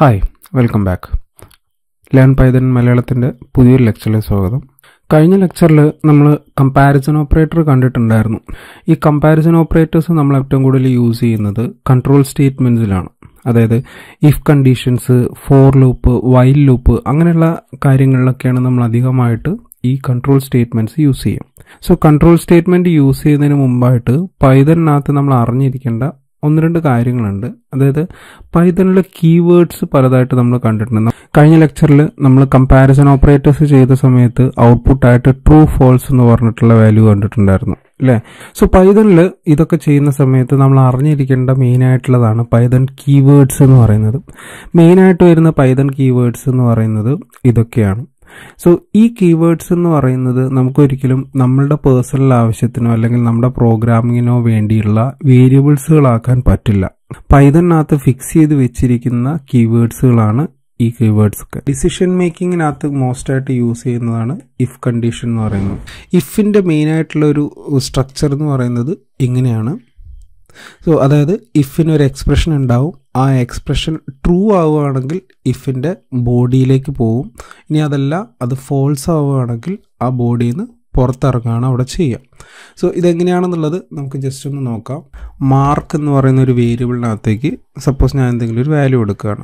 Hi, welcome back. Learn Python മലയാളത്തിൻ്റെ പുതിയൊരു ലെക്ചറിലേക്ക് സ്വാഗതം. കഴിഞ്ഞ ലെക്ചറിൽ നമ്മൾ കമ്പാരിസൺ ഓപ്പറേറ്റർ കണ്ടിട്ടുണ്ടായിരുന്നു. ഈ കമ്പാരിസൺ ഓപ്പറേറ്റേഴ്സ് നമ്മൾ ഏറ്റവും കൂടുതൽ യൂസ് ചെയ്യുന്നത് കൺട്രോൾ സ്റ്റേറ്റ്മെൻറ്റ്സിലാണ്. അതായത് if conditions, for loop, while loop അങ്ങനെയുള്ള കാര്യങ്ങളിലൊക്കെയാണ് നമ്മൾ അധികമായിട്ട് ഈ കൺട്രോൾ സ്റ്റേറ്റ്മെൻറ്റ്സ് യൂസ് ചെയ്യും. സോ കൺട്രോൾ സ്റ്റേറ്റ്മെൻറ്റ് യൂസ് ചെയ്യുന്നതിന് മുമ്പായിട്ട് പൈതണിനകത്ത് നമ്മൾ അറിഞ്ഞിരിക്കേണ്ട ഒന്ന് രണ്ട് കാര്യങ്ങളുണ്ട്. അതായത് പൈതണിലെ കീവേഡ്സ് പലതായിട്ട് നമ്മൾ കണ്ടിട്ടുണ്ട്. കഴിഞ്ഞ ലെക്ചറിൽ നമ്മൾ കമ്പാരിസൺ ഓപ്പറേറ്റേഴ്സ് ചെയ്ത സമയത്ത് ഔട്ട്പുട്ടായിട്ട് ട്രൂ ഫോൾസ് എന്ന് പറഞ്ഞിട്ടുള്ള വാല്യൂ കണ്ടിട്ടുണ്ടായിരുന്നു അല്ലേ. സോ പൈതണിൽ ഇതൊക്കെ ചെയ്യുന്ന സമയത്ത് നമ്മൾ അറിഞ്ഞിരിക്കേണ്ട മെയിനായിട്ടുള്ളതാണ് പൈതൺ കീവേഡ്സ് എന്ന് പറയുന്നത്. മെയിനായിട്ട് വരുന്ന പൈതൺ കീവേഡ്സ് എന്ന് പറയുന്നത് ഇതൊക്കെയാണ്. സോ ഈ കീവേഡ്സ് എന്ന് പറയുന്നത് നമുക്കൊരിക്കലും നമ്മളുടെ പേഴ്സണൽ ആവശ്യത്തിനോ അല്ലെങ്കിൽ നമ്മുടെ പ്രോഗ്രാമിങ്ങിനോ വേണ്ടിയുള്ള വേരിയബിൾസുകളാക്കാൻ പറ്റില്ല. പൈതണിനകത്ത് ഫിക്സ് ചെയ്ത് വെച്ചിരിക്കുന്ന കീവേഡ്സുകളാണ് ഈ കീവേഡ്സ് ഒക്കെ. ഡിസിഷൻ മേക്കിങ്ങിനകത്ത് മോസ്റ്റായിട്ട് യൂസ് ചെയ്യുന്നതാണ് ഇഫ് കണ്ടീഷൻ എന്ന് പറയുന്നത്. ഇഫിൻ്റെ മെയിനായിട്ടുള്ള ഒരു സ്ട്രക്ചർ എന്ന് പറയുന്നത് ഇങ്ങനെയാണ്. സോ അതായത് ഇഫിനൊരു എക്സ്പ്രഷൻ ഉണ്ടാവും. ആ എക്സ്പ്രഷൻ ട്രൂ ആവുകയാണെങ്കിൽ ഇഫിൻ്റെ ബോഡിയിലേക്ക് പോവും. ഇനി അതല്ല അത് ഫോൾസ് ആവുകയാണെങ്കിൽ ആ ബോഡിയിൽ നിന്ന് പുറത്തിറങ്ങുകയാണ് അവിടെ ചെയ്യുക. സോ ഇതെങ്ങനെയാണെന്നുള്ളത് നമുക്ക് ജസ്റ്റ് ഒന്ന് നോക്കാം. മാർക്ക് എന്ന് പറയുന്ന ഒരു വേരിയബിളിനകത്തേക്ക് സപ്പോസ് ഞാൻ എന്തെങ്കിലും ഒരു വാല്യൂ എടുക്കുകയാണ്,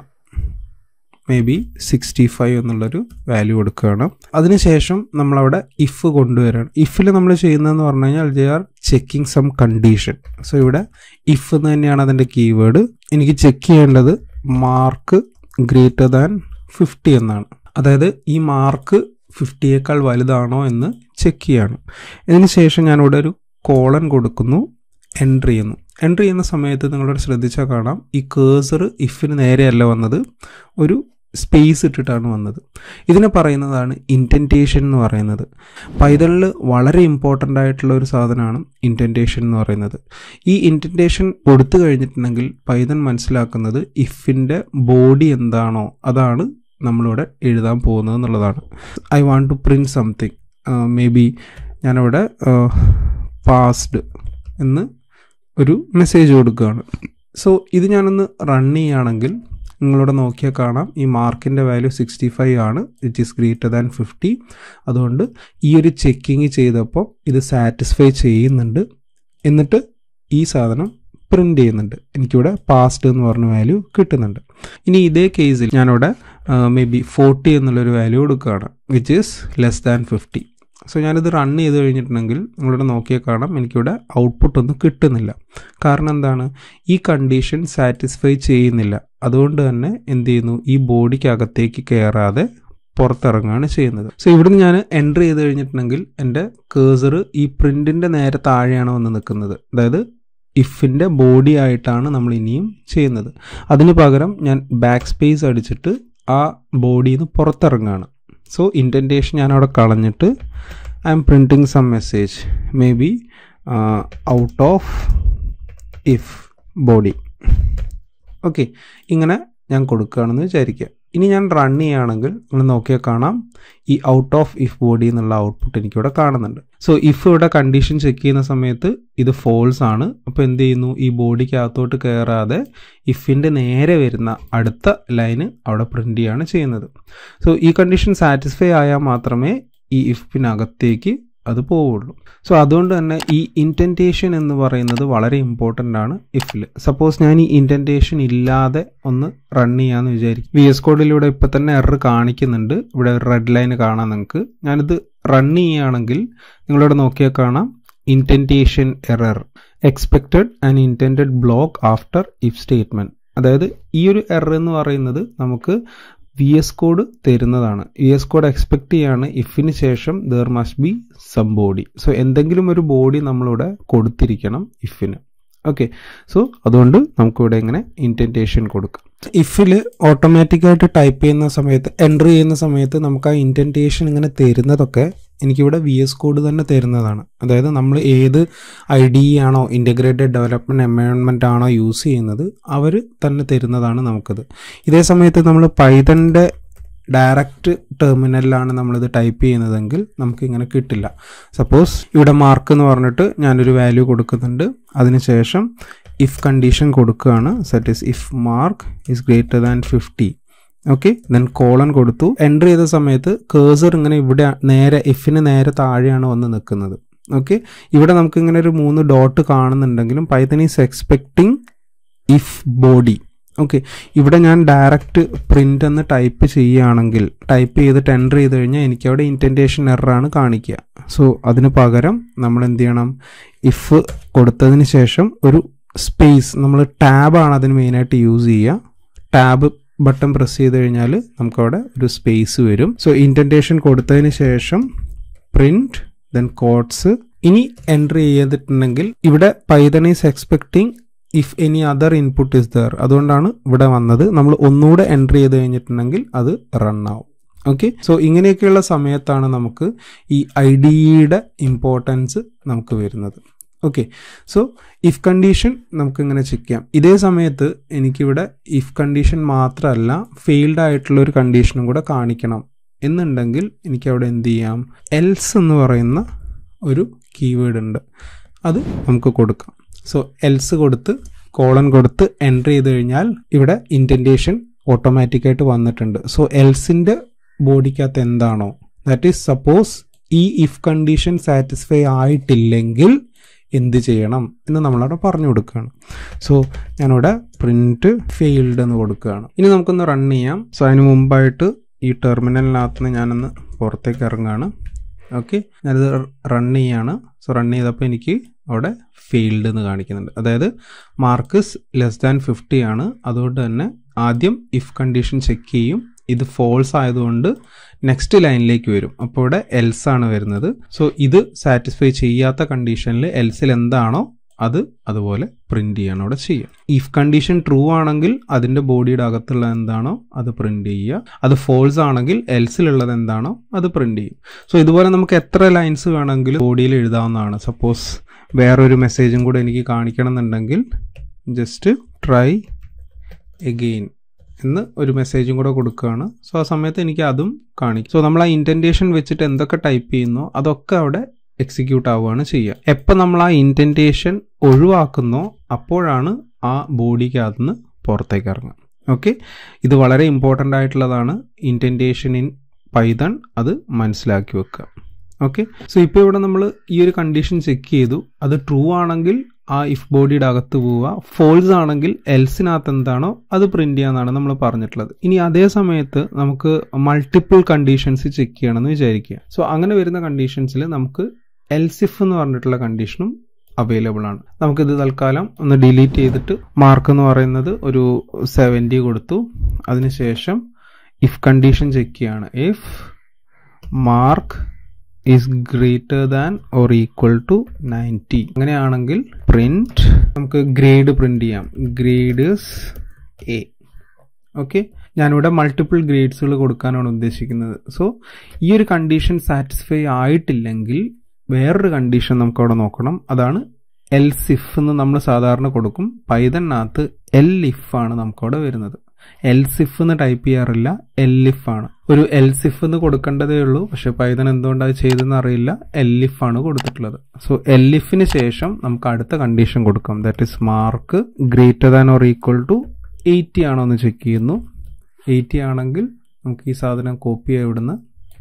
മേ ബി 65 എന്നുള്ളൊരു വാല്യൂ കൊടുക്കുകയാണ്. അതിനുശേഷം നമ്മളവിടെ ഇഫ് കൊണ്ടുവരികയാണ്. ഇഫിൽ നമ്മൾ ചെയ്യുന്നതെന്ന് പറഞ്ഞു കഴിഞ്ഞാൽ they are checking some condition. So ഇവിടെ ഇഫ് എന്ന് തന്നെയാണ് അതിൻ്റെ കീവേഡ്. എനിക്ക് ചെക്ക് ചെയ്യേണ്ടത് മാർക്ക് ഗ്രേറ്റർ ദാൻ 50 എന്നാണ്. അതായത് ഈ മാർക്ക് 50യേക്കാൾ വലുതാണോ എന്ന് ചെക്ക് ചെയ്യാണ്. ഇതിന് ശേഷം ഞാനിവിടെ ഒരു കോളൻ കൊടുക്കുന്നു, എൻട്രി ചെയ്യുന്നു. എൻട്രി ചെയ്യുന്ന സമയത്ത് നിങ്ങളോട് ശ്രദ്ധിച്ചാൽ കാണാം ഈ കേഴ്സർ ഇഫിന് നേരെയല്ല വന്നത്, ഒരു സ്പേസ് ഇട്ടിട്ടാണ് വന്നത്. ഇതിനെ പറയുന്നതാണ് ഇൻഡൻറ്റേഷൻ എന്ന് പറയുന്നത്. പൈതണിൽ വളരെ ഇമ്പോർട്ടൻ്റ് ആയിട്ടുള്ള ഒരു സാധനമാണ് ഇൻഡൻറ്റേഷൻ എന്ന് പറയുന്നത്. ഈ ഇൻഡൻറ്റേഷൻ കൊടുത്തു കഴിഞ്ഞിട്ടുണ്ടെങ്കിൽ പൈതൺ മനസ്സിലാക്കുന്നത് ഇഫിൻ്റെ ബോഡി എന്താണോ അതാണ് നമ്മളിവിടെ എഴുതാൻ പോകുന്നത് എന്നുള്ളതാണ്. I want to print something, maybe ഞാനിവിടെ പാസ്ഡ് എന്ന് ഒരു മെസ്സേജ് കൊടുക്കുകയാണ്. സോ ഇത് ഞാനൊന്ന് റൺ ചെയ്യുകയാണെങ്കിൽ നിങ്ങളിവിടെ നോക്കിയാൽ കാണാം ഈ മാർക്കിൻ്റെ വാല്യൂ 65 ആണ്, വിച്ച് ഈസ് ഗ്രേറ്റർ ദാൻ 50. അതുകൊണ്ട് ഈ ഒരു ചെക്കിങ് ചെയ്തപ്പോൾ ഇത് സാറ്റിസ്ഫൈ ചെയ്യുന്നുണ്ട്. എന്നിട്ട് ഈ സാധനം പ്രിൻ്റ് ചെയ്യുന്നുണ്ട്. എനിക്കിവിടെ പാസ്ഡ് എന്ന് പറഞ്ഞ വാല്യൂ കിട്ടുന്നുണ്ട്. ഇനി ഇതേ കേസിൽ ഞാനിവിടെ മേ ബി 40 എന്നുള്ളൊരു വാല്യൂ കൊടുക്കുകയാണ്, which is less than 50. So ഞാനിത് റൺ ചെയ്ത് കഴിഞ്ഞിട്ടുണ്ടെങ്കിൽ നിങ്ങളിവിടെ നോക്കിയാൽ കാണാം എനിക്കിവിടെ ഔട്ട്പുട്ടൊന്നും കിട്ടുന്നില്ല. കാരണം എന്താണ്, ഈ കണ്ടീഷൻ സാറ്റിസ്ഫൈ ചെയ്യുന്നില്ല. അതുകൊണ്ട് തന്നെ എന്ത് ചെയ്യുന്നു, ഈ ബോഡിക്ക് അകത്തേക്ക് കയറാതെ പുറത്തിറങ്ങുകയാണ് ചെയ്യുന്നത്. സോ ഇവിടുന്ന് ഞാൻ എൻ്റർ ചെയ്ത് കഴിഞ്ഞിട്ടുണ്ടെങ്കിൽ എൻ്റെ കേഴ്സർ ഈ പ്രിൻറ്റിൻ്റെ നേരെ താഴെയാണ് വന്ന് നിൽക്കുന്നത്. അതായത് ഇഫിൻ്റെ ബോഡി ആയിട്ടാണ് നമ്മൾ ഇനിയും ചെയ്യുന്നത്. അതിന് പകരം ഞാൻ ബാക്ക് സ്പേസ് അടിച്ചിട്ട് ആ ബോഡിയിൽ നിന്ന് പുറത്തിറങ്ങുകയാണ്. സോ ഇൻഡൻറ്റേഷൻ ഞാൻ അവിടെ കളഞ്ഞിട്ട് I'm printing some message, maybe out of if body. Okay, ഇങ്ങനെ ഞാൻ കൊടുക്കുകയാണെന്ന് വിചാരിക്കുക. ഇനി ഞാൻ റൺ ചെയ്യുകയാണെങ്കിൽ നിങ്ങൾ നോക്കിയാൽ കാണാം ഈ ഔട്ട് ഓഫ് ഇഫ് ബോഡി എന്നുള്ള ഔട്ട്പുട്ട് എനിക്കിവിടെ കാണുന്നുണ്ട്. സോ ഇഫ് ഇവിടെ കണ്ടീഷൻ ചെക്ക് ചെയ്യുന്ന സമയത്ത് ഇത് ഫോൾസ് ആണ്. അപ്പോൾ എന്ത് ചെയ്യുന്നു, ഈ ബോഡിക്ക് അകത്തോട്ട് കയറാതെ ഇഫിൻ്റെ നേരെ വരുന്ന അടുത്ത ലൈന് അവിടെ പ്രിൻ്റ് ചെയ്യാണ് ചെയ്യുന്നത്. സോ ഈ കണ്ടീഷൻ സാറ്റിസ്ഫൈ ആയാൽ മാത്രമേ ഈ ഇഫിനകത്തേക്ക് അത് പോവുള്ളൂ. സോ അതുകൊണ്ട് തന്നെ ഈ ഇൻഡൻറ്റേഷൻ എന്ന് പറയുന്നത് വളരെ ഇമ്പോർട്ടൻ്റ് ആണ് ഇഫിൽ. സപ്പോസ് ഞാൻ ഈ ഇൻഡൻറ്റേഷൻ ഇല്ലാതെ ഒന്ന് റൺ ചെയ്യാമെന്ന് വിചാരിക്കും. VS കോഡിലൂടെ ഇപ്പം തന്നെ എറർ കാണിക്കുന്നുണ്ട്. ഇവിടെ ഒരു റെഡ് ലൈൻ കാണാം നിങ്ങൾക്ക്. ഞാനിത് റൺ ചെയ്യുകയാണെങ്കിൽ നിങ്ങളിവിടെ നോക്കിയാൽ കാണാം indentation error, expected and indented block after if statement. അതായത് ഈ ഒരു എറർ എന്ന് പറയുന്നത് നമുക്ക് VS കോഡ് തരുന്നതാണ്. VS കോഡ് എക്സ്പെക്ട് ചെയ്യാണ് ഇഫിന് ശേഷം there must be some body. So എന്തെങ്കിലും ഒരു ബോഡി നമ്മളിവിടെ കൊടുത്തിരിക്കണം ഇഫിന്. ഓക്കെ, സോ അതുകൊണ്ട് നമുക്കിവിടെ ഇങ്ങനെ ഇൻഡൻറ്റേഷൻ കൊടുക്കാം. ഇഫിൽ ഓട്ടോമാറ്റിക്കായിട്ട് ടൈപ്പ് ചെയ്യുന്ന സമയത്ത്, എൻ്റർ ചെയ്യുന്ന സമയത്ത് നമുക്ക് ആ ഇൻഡൻറ്റേഷൻ ഇങ്ങനെ തരുന്നതൊക്കെ എനിക്കിവിടെ VS കോഡ് തന്നെ തരുന്നതാണ്. അതായത് നമ്മൾ ഏത് IDE ആണോ, ഇൻ്റഗ്രേറ്റഡ് ഡെവലപ്മെൻറ്റ് എൻവയോൺമെൻ്റ് ആണോ യൂസ് ചെയ്യുന്നത് അവർ തന്നെ തരുന്നതാണ് നമുക്കത്. ഇതേ സമയത്ത് നമ്മൾ പൈതണിൻ്റെ ഡയറക്റ്റ് ടെർമിനലിലാണ് നമ്മളിത് ടൈപ്പ് ചെയ്യുന്നതെങ്കിൽ നമുക്കിങ്ങനെ കിട്ടില്ല. സപ്പോസ് ഇവിടെ മാർക്ക് എന്ന് പറഞ്ഞിട്ട് ഞാനൊരു വാല്യൂ കൊടുക്കുന്നുണ്ട്. അതിനുശേഷം ഇഫ് കണ്ടീഷൻ കൊടുക്കുകയാണ്, set is if mark is greater than 50. Okay, then colon കൊടുത്തു. എൻ്റർ ചെയ്ത സമയത്ത് കേഴ്സർ ഇങ്ങനെ ഇവിടെ നേരെ ഇഫിന് നേരെ താഴെയാണ് വന്ന് നിൽക്കുന്നത്. ഓക്കെ, ഇവിടെ നമുക്ക് ഇങ്ങനെ ഒരു 3 ഡോട്ട് കാണുന്നുണ്ടെങ്കിലും Python is expecting if body. Okay, ഇവിടെ ഞാൻ ഡയറക്റ്റ് പ്രിന്റ് എന്ന് ടൈപ്പ് ചെയ്യുകയാണെങ്കിൽ ടൈപ്പ് ചെയ്തിട്ട് എൻ്റർ ചെയ്ത് കഴിഞ്ഞാൽ എനിക്ക് അവിടെ ഇൻറ്റൻറ്റേഷൻ എററാണ് കാണിക്കുക. സോ അതിന് പകരം നമ്മൾ എന്ത് ചെയ്യണം, ഇഫ് കൊടുത്തതിന് ശേഷം ഒരു സ്പേസ്, നമ്മൾ ടാബാണ് അതിന് മെയിനായിട്ട് യൂസ് ചെയ്യുക. ടാബ് ബട്ടൺ പ്രസ് ചെയ്ത് കഴിഞ്ഞാൽ നമുക്കവിടെ ഒരു സ്പേസ് വരും. സോ ഇൻറ്റൻറ്റേഷൻ കൊടുത്തതിന് ശേഷം പ്രിന്റ് ദെൻ കോട്ട്സ്. ഇനി എൻ്റർ ചെയ്തിട്ടുണ്ടെങ്കിൽ ഇവിടെ Python is expecting if any other input is there, അതുകൊണ്ടാണ് ഇവിടെ വന്നത്. നമ്മൾ ഒന്നുകൂടെ എൻ്റർ ചെയ്ത് കഴിഞ്ഞിട്ടുണ്ടെങ്കിൽ അത് റൺ ആവും. ഓക്കെ, സോ ഇങ്ങനെയൊക്കെയുള്ള സമയത്താണ് നമുക്ക് ഈ IDEയുടെ ഇമ്പോർട്ടൻസ് നമുക്ക് വരുന്നത്. ഓക്കെ, സോ ഇഫ് കണ്ടീഷൻ നമുക്ക് ഇങ്ങനെ ചെക്ക് ചെയ്യാം. ഇതേ സമയത്ത് എനിക്കിവിടെ ഇഫ് കണ്ടീഷൻ മാത്രമല്ല ഫെയിൽഡ് ആയിട്ടുള്ള ഒരു കണ്ടീഷനും കൂടെ കാണിക്കണം എന്നുണ്ടെങ്കിൽ എനിക്കവിടെ എന്ത് ചെയ്യാം, എൽസ് എന്ന് പറയുന്ന ഒരു കീവേഡ് ഉണ്ട്, അത് നമുക്ക് കൊടുക്കാം. സോ എൽസ് കൊടുത്ത് കോളൻ കൊടുത്ത് എൻ്റർ ചെയ്ത് കഴിഞ്ഞാൽ ഇവിടെ ഇൻറ്റൻറ്റേഷൻ ഓട്ടോമാറ്റിക്കായിട്ട് വന്നിട്ടുണ്ട്. സോ എൽസിൻ്റെ ബോഡിക്കകത്ത് എന്താണോ, ദാറ്റ് ഈസ് സപ്പോസ് ഈ ഇഫ് കണ്ടീഷൻ സാറ്റിസ്ഫൈ ആയിട്ടില്ലെങ്കിൽ എന്ത് ചെയ്യണം എന്ന് നമ്മളവിടെ പറഞ്ഞു കൊടുക്കുകയാണ്. സോ ഞാനിവിടെ പ്രിന്റ് ഫെയിൽഡ് എന്ന് കൊടുക്കുകയാണ്. ഇനി നമുക്കൊന്ന് റൺ ചെയ്യാം. സോ അതിന് മുമ്പായിട്ട് ഈ ടെർമിനലിനകത്ത് നിന്ന് ഞാനൊന്ന് പുറത്തേക്ക് ഇറങ്ങുകയാണ്. ഓക്കെ, ഞാനിത് റൺ ചെയ്യാണ്. സോ റൺ ചെയ്തപ്പോൾ എനിക്ക് അവിടെ ഫെയിൽഡ് എന്ന് കാണിക്കുന്നുണ്ട്. അതായത് മാർക്ക്സ് <50 ആണ്. അതുകൊണ്ട് തന്നെ ആദ്യം ഇഫ് കണ്ടീഷൻ ചെക്ക് ചെയ്യും. ഇത് ഫോൾസ് ആയതുകൊണ്ട് നെക്സ്റ്റ് ലൈനിലേക്ക് വരും. അപ്പോൾ ഇവിടെ എൽസ് ആണ് വരുന്നത്. സോ ഇത് സാറ്റിസ്ഫൈ ചെയ്യാത്ത കണ്ടീഷനിൽ എൽസിൽ എന്താണോ അത് അതുപോലെ പ്രിന്റ് ചെയ്യണം അവിടെ ചെയ്യുക. ഇഫ് കണ്ടീഷൻ ട്രൂ ആണെങ്കിൽ അതിന്റെ ബോഡിയുടെ അകത്തുള്ള എന്താണോ അത് പ്രിന്റ് ചെയ്യുക. അത് ഫോൾസ് ആണെങ്കിൽ എൽസിലുള്ളത് എന്താണോ അത് പ്രിന്റ് ചെയ്യും. സോ ഇതുപോലെ നമുക്ക് എത്ര ലൈൻസ് വേണമെങ്കിലും ബോഡിയിൽ എഴുതാവുന്നതാണ്. സപ്പോസ് വേറൊരു മെസ്സേജും കൂടെ എനിക്ക് കാണിക്കണം എന്നുണ്ടെങ്കിൽ ജസ്റ്റ് ട്രൈ എഗെയിൻ എന്ന് ഒരു മെസ്സേജും കൂടെ കൊടുക്കുകയാണ്. സോ ആ സമയത്ത് എനിക്ക് അതും കാണിക്കും. സോ നമ്മൾ ആ ഇൻറ്റൻറ്റേഷൻ വെച്ചിട്ട് എന്തൊക്കെ ടൈപ്പ് ചെയ്യുന്നോ അതൊക്കെ അവിടെ എക്സിക്യൂട്ട് ആവുകയാണ് ചെയ്യുക. എപ്പോൾ നമ്മൾ ആ ഇൻറ്റൻറ്റേഷൻ ഒഴിവാക്കുന്നോ അപ്പോഴാണ് ആ ബോഡിക്കകത്ത് നിന്ന് പുറത്തേക്ക് ഇറങ്ങുക. ഓക്കെ, ഇത് വളരെ ഇമ്പോർട്ടൻ്റ് ആയിട്ടുള്ളതാണ്. ഇൻറ്റൻറ്റേഷൻ ഇൻ പൈത്തൺ അത് മനസ്സിലാക്കി വെക്കുക. ഓക്കെ, സോ ഇപ്പോൾ ഇവിടെ നമ്മൾ ഈ ഒരു കണ്ടീഷൻ ചെക്ക് ചെയ്തു. അത് ട്രൂ ആണെങ്കിൽ ആ ഇഫ് ബോഡിയുടെ അകത്ത് പോവുക, ഫോൾസ് ആണെങ്കിൽ എൽസിനകത്ത് എന്താണോ അത് പ്രിന്റ് ചെയ്യാന്നാണ് നമ്മൾ പറഞ്ഞിട്ടുള്ളത്. ഇനി അതേ സമയത്ത് നമുക്ക് മൾട്ടിപ്പിൾ കണ്ടീഷൻസ് ചെക്ക് ചെയ്യണമെന്ന് വിചാരിക്കുക. സോ അങ്ങനെ വരുന്ന കണ്ടീഷൻസിൽ നമുക്ക് എൽസിഫ് എന്ന് പറഞ്ഞിട്ടുള്ള കണ്ടീഷനും അവൈലബിൾ ആണ്. നമുക്കിത് തൽക്കാലം ഒന്ന് ഡിലീറ്റ് ചെയ്തിട്ട് മാർക്ക് എന്ന് പറയുന്നത് ഒരു 70 കൊടുത്തു. അതിനുശേഷം ഇഫ് കണ്ടീഷൻ ചെക്ക് ചെയ്യാണ്. If mark is greater than or equal to 90, അങ്ങനെയാണെങ്കിൽ പ്രിന്റ് നമുക്ക് ഗ്രേഡ് പ്രിന്റ് ചെയ്യാം. Grade is A. ഓക്കെ, ഞാനിവിടെ മൾട്ടിപ്പിൾ ഗ്രേഡ്സുകൾ കൊടുക്കാനാണ് ഉദ്ദേശിക്കുന്നത്. സോ ഈ ഒരു കണ്ടീഷൻ സാറ്റിസ്ഫൈ ആയിട്ടില്ലെങ്കിൽ വേറൊരു കണ്ടീഷൻ നമുക്ക് അവിടെ നോക്കണം. അതാണ് എൽസിഫ് എന്ന് നമ്മൾ സാധാരണ കൊടുക്കും. പൈത്തണിനകത്ത് എൽഇഫ് ആണ് നമുക്കവിടെ വരുന്നത്. എൽസിഫ് എന്ന് ടൈപ്പ് ചെയ്യാറില്ല, എൽഇഫ് ആണ്. ഒരു എൽസിഫ് എന്ന് കൊടുക്കേണ്ടതേ ഉള്ളൂ. പക്ഷെ പൈത്തൺ എന്തുകൊണ്ടാണ് ചെയ്തെന്ന് അറിയില്ല, എൽഇഫ് ആണ് കൊടുത്തിട്ടുള്ളത്. സോ എൽഇഫിന് ശേഷം നമുക്ക് അടുത്ത കണ്ടീഷൻ കൊടുക്കാം. That is mark greater than or equal to 80 ആണോ എന്ന് ചെക്ക് ചെയ്യുന്നു. 80 ആണെങ്കിൽ നമുക്ക് ഈ സാധനം കോപ്പി ചെയ്യാൻ ഇവിടുന്ന്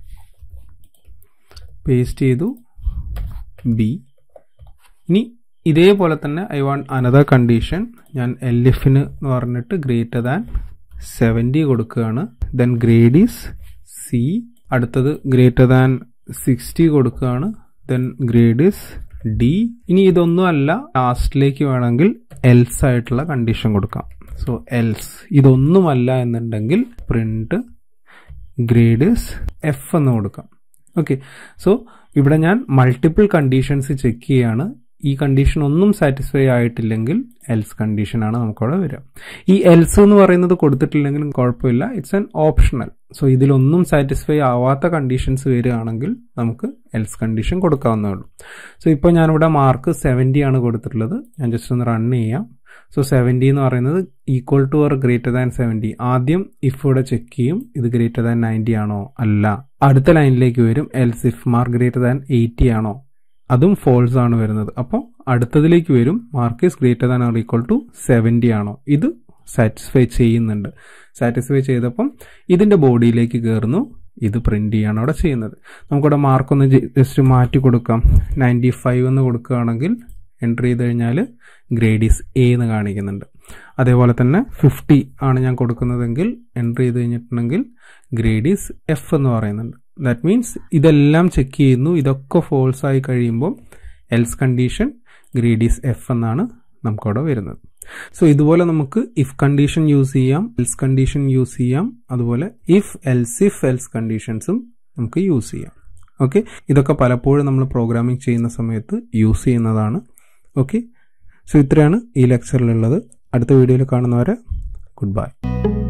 പേസ്റ്റ് ചെയ്തു ബി. ഇനി ഇതേപോലെ തന്നെ ഐ വാണ്ട് അനദർ കണ്ടീഷൻ. ഞാൻ എൽഇഫിന് എന്ന് പറഞ്ഞിട്ട് ഗ്രേറ്റർ ദാൻ 70 കൊടുക്കുകയാണ്. Then grade is C. അടുത്തത് ഗ്രേറ്റർ ദാൻ 60 കൊടുക്കുകയാണ്. Then grade is D. ഇനി ഇതൊന്നും അല്ല, ലാസ്റ്റിലേക്ക് വേണമെങ്കിൽ എൽസ് ആയിട്ടുള്ള കണ്ടീഷൻ കൊടുക്കാം. സോ എൽസ് ഇതൊന്നുമല്ല എന്നുണ്ടെങ്കിൽ പ്രിന്റ് ഗ്രേഡ് ഈസ് എഫ് എന്ന് കൊടുക്കാം. ഓക്കെ, സോ ഇവിടെ ഞാൻ മൾട്ടിപ്പിൾ കണ്ടീഷൻസ് ചെക്ക് ചെയ്യാണ്. ഈ കണ്ടീഷൻ ഒന്നും സാറ്റിസ്ഫൈ ആയിട്ടില്ലെങ്കിൽ എൽസ് കണ്ടീഷനാണ് നമുക്കവിടെ വരിക. ഈ എൽസ് എന്ന് പറയുന്നത് കൊടുത്തിട്ടില്ലെങ്കിലും കുഴപ്പമില്ല, ഇറ്റ്സ് ആൻ ഓപ്ഷണൽ. സോ ഇതിലൊന്നും സാറ്റിസ്ഫൈ ആവാത്ത കണ്ടീഷൻസ് വരികയാണെങ്കിൽ നമുക്ക് എൽസ് കണ്ടീഷൻ കൊടുക്കാവുന്നേ ഉള്ളൂ. സോ ഇപ്പോൾ ഞാനിവിടെ മാർക്ക് 70 ആണ് കൊടുത്തിട്ടുള്ളത്. ഞാൻ ജസ്റ്റ് ഒന്ന് റൺ ചെയ്യാം. സോ 70 എന്ന് പറയുന്നത് equal to or greater than 70. ആദ്യം ഇഫ് ഇവിടെ ചെക്ക് ചെയ്യും, ഇത് ഗ്രേറ്റർ ദാൻ 90 ആണോ, അല്ല. അടുത്ത ലൈനിലേക്ക് വരും, else if mark greater than 80 ആണോ, അതും ഫോൾസ് ആണ് വരുന്നത്. അപ്പോൾ അടുത്തതിലേക്ക് വരും, mark is greater than or equal to 70 ആണോ, ഇത് സാറ്റിസ്ഫൈ ചെയ്യുന്നുണ്ട്. സാറ്റിസ്ഫൈ ചെയ്തപ്പം ഇതിൻ്റെ ബോഡിയിലേക്ക് കയറുന്നു, ഇത് പ്രിന്റ് ചെയ്യാണ് അവിടെ ചെയ്യുന്നത്. നമുക്കിവിടെ മാർക്കൊന്ന് ജസ്റ്റ് മാറ്റി കൊടുക്കാം. 95 എന്ന് കൊടുക്കുകയാണെങ്കിൽ എൻ്റർ ചെയ്ത് കഴിഞ്ഞാൽ ഗ്രേഡ് ഈസ് എ എന്ന് കാണിക്കുന്നുണ്ട്. അതേപോലെ തന്നെ 50 ആണ് ഞാൻ കൊടുക്കുന്നതെങ്കിൽ എൻ്റർ ചെയ്ത് കഴിഞ്ഞിട്ടുണ്ടെങ്കിൽ ഗ്രേഡ് ഈസ് എഫ് എന്ന് പറയുന്നുണ്ട്. ദാറ്റ് മീൻസ് ഇതെല്ലാം ചെക്ക് ചെയ്യുന്നു. ഇതൊക്കെ ഫോൾസ് ആയി കഴിയുമ്പോൾ else condition grade is F എന്നാണ് നമുക്കവിടെ വരുന്നത്. സോ ഇതുപോലെ നമുക്ക് ഇഫ് കണ്ടീഷൻ യൂസ് ചെയ്യാം, എൽസ് കണ്ടീഷൻ യൂസ് ചെയ്യാം, അതുപോലെ ഇഫ് എൽസ് കണ്ടീഷൻസും നമുക്ക് യൂസ് ചെയ്യാം. ഓക്കെ, ഇതൊക്കെ പലപ്പോഴും നമ്മൾ പ്രോഗ്രാമിംഗ് ചെയ്യുന്ന സമയത്ത് യൂസ് ചെയ്യുന്നതാണ്. ഓക്കെ, സോ ഇത്രയാണ് ഈ ലെക്ചറിലുള്ളത്. അടുത്ത വീഡിയോയിൽ കാണുന്നവരെ ഗുഡ് ബൈ.